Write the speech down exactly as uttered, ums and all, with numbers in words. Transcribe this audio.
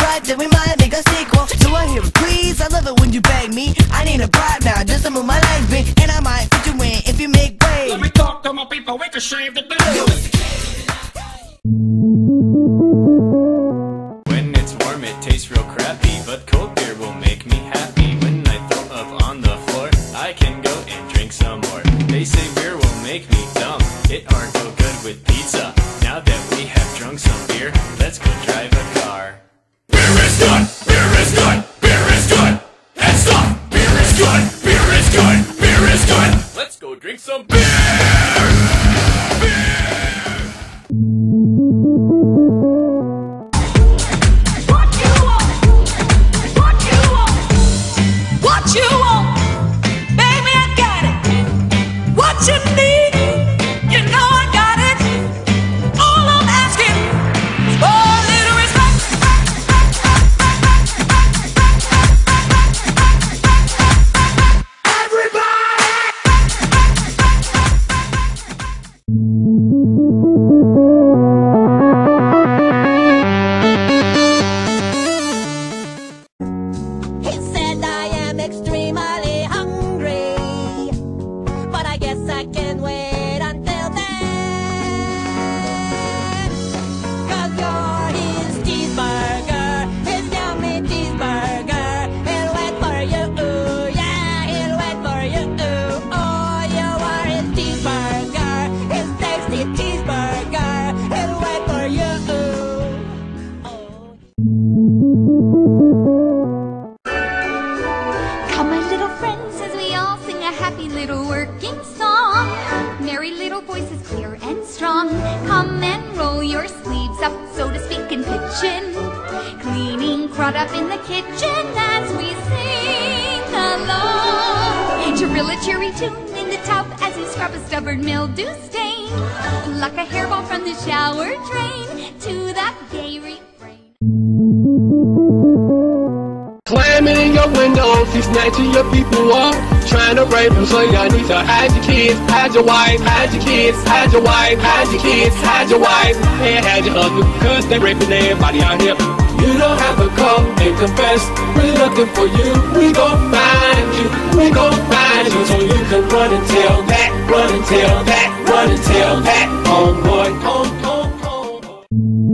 right, then we might make a sequel. So I hear it, please, I love it when you beg me. I need a bribe now, just to move my legs big, and I might fit you in if you make way. Let me talk to my people, we can shave the day. When it's warm it tastes real crappy, but cold beer will make me happy. When I throw up on the floor, I can go and drink some more. They say beer will make me dumb, it aren't go good with pizza. Now that we have drunk some beer, let's go drive a car. Beer is good, beer is good, beer is good. And stop, beer is good, beer is good, beer is good. Let's go drink some beer! Beer! Up in the kitchen as we sing along. To rill a cheery tune in the tub as we scrub a stubborn mildew stain. Like a hairball from the shower drain to that gay refrain. Slamming in your windows, he's snatching your people up, trying to rape them, so y'all need to hide your kids, hide your wife, hide your kids, hide your wife, hide your kids, hide your wife, and hide your husband, cause they raping everybody out here. You don't have to come and confess, we're looking for you, we gon' find you, we gon' find you, so you can run and tell that, run and tell that, run and tell that, homeboy, home, home, home.